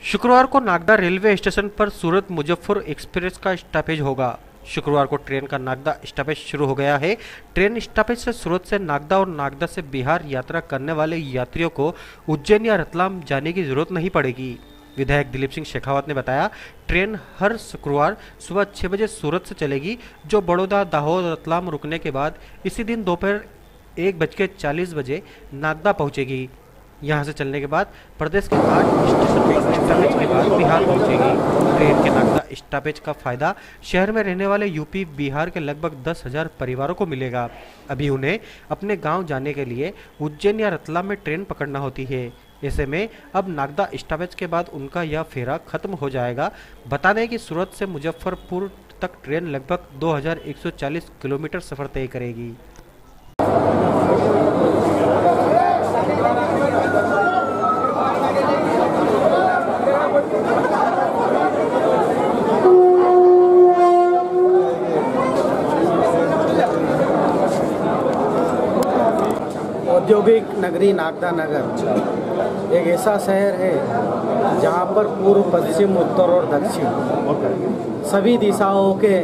शुक्रवार को Nagda railway station पर सूरत मुजफ्फर एक्सप्रेस का स्टॉपेज होगा। शुक्रवार को ट्रेन का नागदा स्टॉपेज शुरू हो गया है। ट्रेन स्टॉपेज से सूरत से नागदा और नागदा से बिहार यात्रा करने वाले यात्रियों को उज्जैन या रतलाम जाने की जरूरत नहीं पड़ेगी। विधायक दिलीप सिंह शेखावत ने बताया, ट्रेन हर शुक्रवार सुबह 6 बजे सूरत से चलेगी, जो बड़ौदा, दाहोद, रतलाम रुकने के बाद इसी दिन दोपहर 1:40 बजे नागदा पहुंचेगी। यहां से चलने के बाद प्रदेश के 8 स्टेशन पर स्टॉपेज के बाद बिहार पहुंचेगी। ट्रेन के नागदा स्टॉपेज का फायदा शहर में रहने वाले यूपी, बिहार के लगभग 10,000 परिवारों को मिलेगा। अभी उन्हें अपने गांव जाने के लिए उज्जैन या रतलाम में ट्रेन पकड़ना होती है। ऐसे में अब नागदा स्टॉपेज के बाद उनका यह फेरा खत्म हो जाएगा। बता दें कि सूरत से मुजफ्फरपुर तक ट्रेन लगभग 2140 किलोमीटर सफर तय करेगी। औद्योगिक नगरी नागदा नगर एक ऐसा शहर है जहां पर पूर्व, पश्चिम, उत्तर और दक्षिण सभी दिशाओं के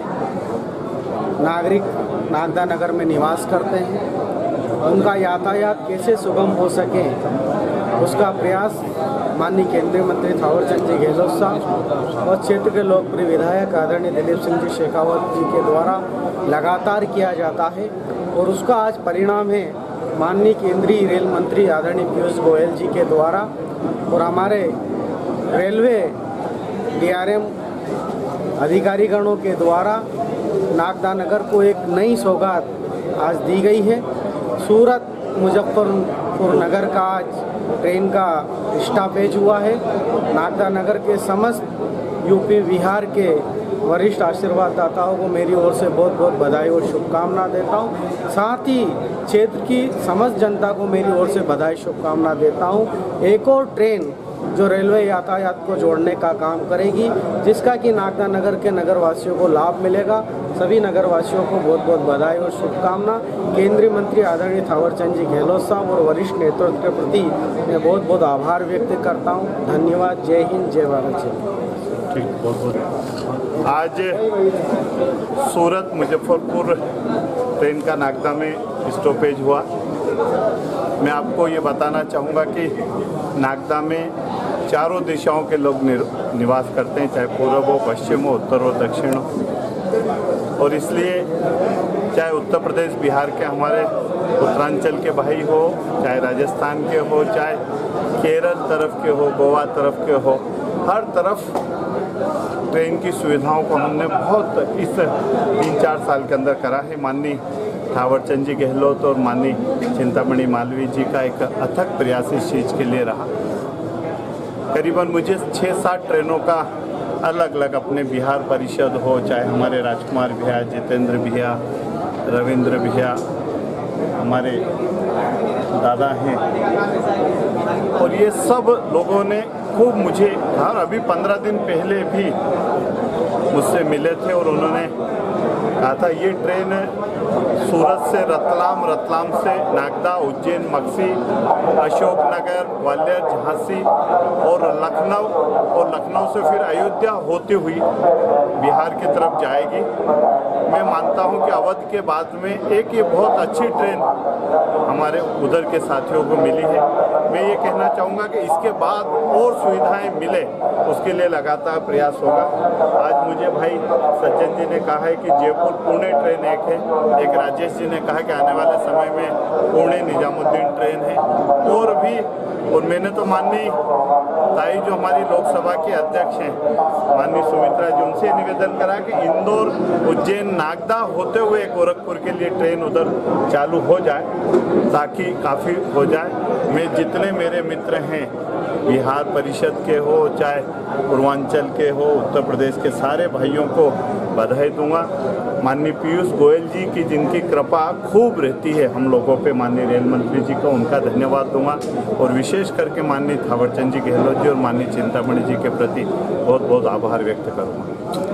नागरिक नागदा नगर में निवास करते हैं। उनका यातायात कैसे सुगम हो सके, उसका प्रयास माननीय केंद्रीय मंत्री थावरचंद जी गहलोत साहब और क्षेत्र के लोकप्रिय विधायक आदरणीय दिलीप सिंह जी शेखावत जी के द्वारा लगातार किया जाता है और उसका आज परिणाम है माननीय केंद्रीय रेल मंत्री आदरणीय पीयूष गोयल जी के द्वारा और हमारे रेलवे DRM अधिकारीगणों के द्वारा नागदा नगर को एक नई सौगात आज दी गई है। सूरत मुजफ्फरपुर नगर का आज ट्रेन का स्टॉपेज हुआ है। नागदा नगर के समस्त यूपी, बिहार के वरिष्ठ आशीर्वाददाताओं को मेरी ओर से बहुत बहुत बधाई और शुभकामना देता हूं। साथ ही क्षेत्र की समस्त जनता को मेरी ओर से बधाई शुभकामना देता हूं। एक और ट्रेन जो रेलवे यातायात को जोड़ने का काम करेगी, जिसका कि नागदा नगर के नगरवासियों को लाभ मिलेगा। सभी नगरवासियों को बहुत बहुत बधाई और शुभकामना। केंद्रीय मंत्री आदरणीय थावरचंद जी गहलोत साहब और वरिष्ठ नेतृत्व के प्रति मैं बहुत बहुत आभार व्यक्त करता हूँ। धन्यवाद। जय हिंद, जय भारत। ठीक, बहुत बहुत। आज सूरत मुजफ्फरपुर ट्रेन का नागदा में स्टॉपेज हुआ। मैं आपको ये बताना चाहूँगा कि नागदा में चारों दिशाओं के लोग निवास करते हैं, चाहे पूर्व हो, पश्चिम हो, उत्तर हो, दक्षिण हो। और इसलिए चाहे उत्तर प्रदेश, बिहार के हमारे उत्तरांचल के भाई हो, चाहे राजस्थान के हो, चाहे केरल तरफ के हो, गोवा तरफ के हो, हर तरफ ट्रेन की सुविधाओं को हमने बहुत इस 3-4 साल के अंदर करा है। माननीय थावरचंद जी गहलोत और माननीय चिंतामणि मालवीय जी का एक अथक प्रयास इस चीज़ के लिए रहा। करीबन मुझे 6-7 ट्रेनों का अलग अलग अपने बिहार परिषद हो, चाहे हमारे राजकुमार भैया, जितेंद्र भैया, रविंद्र भैया हमारे दादा हैं, और ये सब लोगों ने खूब मुझे कहा। अभी 15 दिन पहले भी मुझसे मिले थे और उन्होंने कहा था ये ट्रेन सूरत से रतलाम, रतलाम से नागदा, उज्जैन, मक्सी, अशोकनगर, ग्वालियर, झांसी और लखनऊ से फिर अयोध्या होती हुई बिहार की तरफ जाएगी। मैं मानता हूं कि अवध के बाद में एक ये बहुत अच्छी ट्रेन हमारे उधर के साथियों को मिली है। मैं ये कहना चाहूँगा कि इसके बाद और सुविधाएं मिले, उसके लिए लगातार प्रयास होगा। आज मुझे भाई सज्जन जी ने कहा है कि जयपुर पुणे ट्रेन एक है, एक राजेश जी ने कहा कि आने वाले समय में पुणे निजामुद्दीन ट्रेन है, और मैंने तो माननीय ताई जो हमारी लोकसभा के अध्यक्ष हैं माननीय सुमित्रा जी, उनसे निवेदन करा कि इंदौर, उज्जैन, नागदा होते हुए गोरखपुर के लिए ट्रेन उधर चालू हो जाए, ताकि काफ़ी हो जाए। मैं जितने मेरे मित्र हैं बिहार परिषद के हो, चाहे पूर्वांचल के हो, उत्तर प्रदेश के सारे भाइयों को बधाई दूंगा। माननीय पीयूष गोयल जी की जिनकी कृपा खूब रहती है हम लोगों पे, माननीय रेल मंत्री जी को उनका धन्यवाद दूंगा, और विशेष करके माननीय थावरचंद जी गहलोत जी और माननीय चिंतामणि जी के प्रति बहुत बहुत आभार व्यक्त करूंगा।